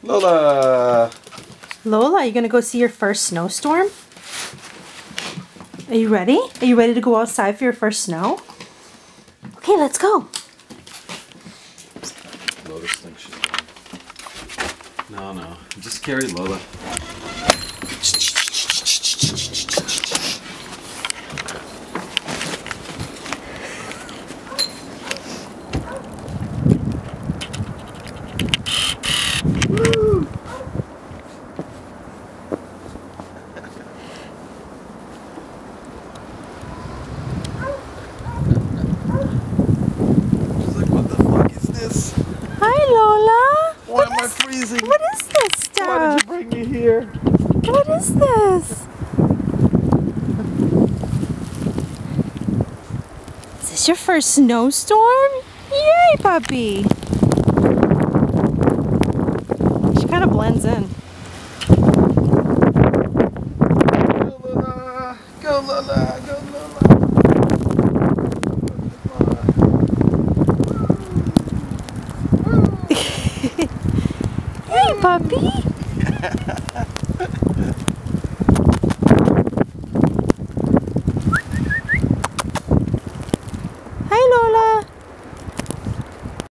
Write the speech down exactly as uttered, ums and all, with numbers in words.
Lola! Lola, are you going to go see your first snowstorm? Are you ready? Are you ready to go outside for your first snow? Okay, let's go. Lotus thinks she's going. No, no. Just carry Lola. Woo! Hi, Lola. Why what am I is, freezing? What is this stuff? Why did you bring me here? What is this? Is this your first snowstorm? Yay, puppy. She kind of blends in. Go Lola! Go Lola! Go Lola! Hey, puppy.